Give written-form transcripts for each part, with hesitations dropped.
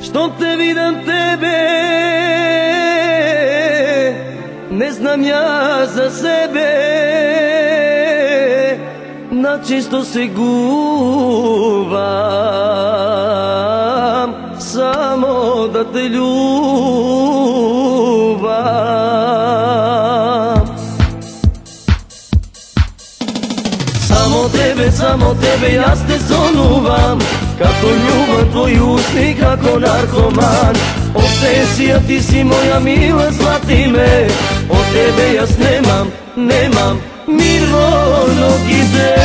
Što te vidim tebe, ne znam ja za sebe, na čisto se guvam, samo da te ljubam. Samo tebe ja te zonuvam, kako ljubav tvoj usni, kako narkoman. Obsesija ti si moja mila, zlati me, od tebe ja nemam mirno ide.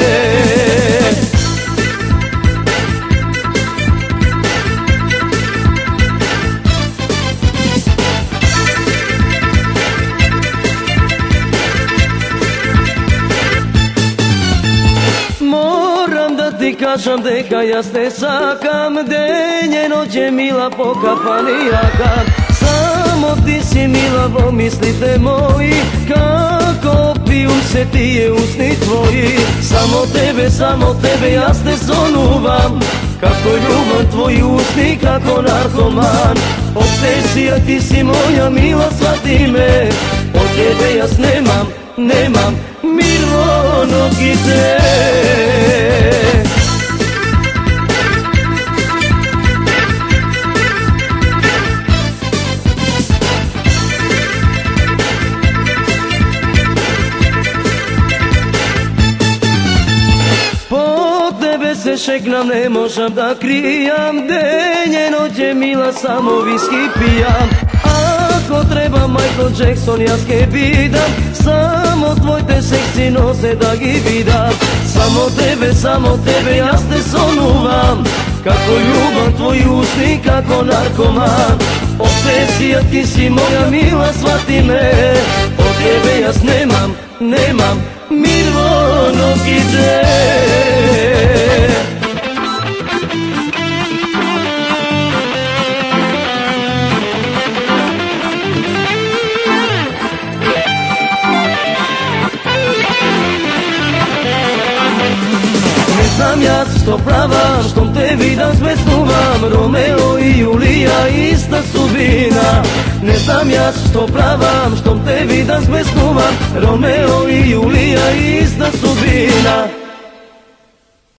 Moram da ti kažem deka ja se sakam, denje noće mila pokapanijaka. Samo ti si mila, pomislite moji, kako piju se ti je usni tvoji. Samo tebe ja se zonuvam, kako ljubav tvoji usni, kako narkoman. Obsesija ti si moja mila, shvati me, od tebe ja nemam mirno ide. Se šeknam, ne možem da krijam, denje noće mila, samo viski pijam. Ako treba Michael Jackson, ja skebidam, samo tvoj te seksi nose da gi vidam. Samo tebe ja te zonuvam, kako ljubav tvoj usni, kako narkoman. Obsesija ti si moja mila, shvati me, od tebe ja nemam mirno ide. Znam ja što pravam, što te vidim sve snuvam, Romeo i Julija ista sudbina. Ne znam ja što pravam, što te vidim sve snuvam, Romeo i Julija ista sudbina.